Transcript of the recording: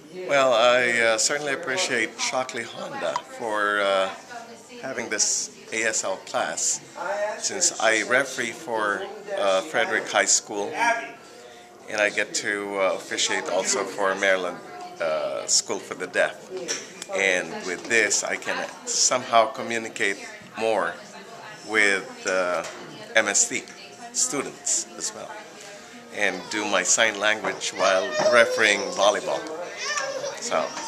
Well, I certainly appreciate Shockley Honda for having this ASL class, since I referee for Frederick High School, and I get to officiate also for Maryland School for the Deaf. And with this, I can somehow communicate more with MSD students as well, and do my sign language while refereeing volleyball. So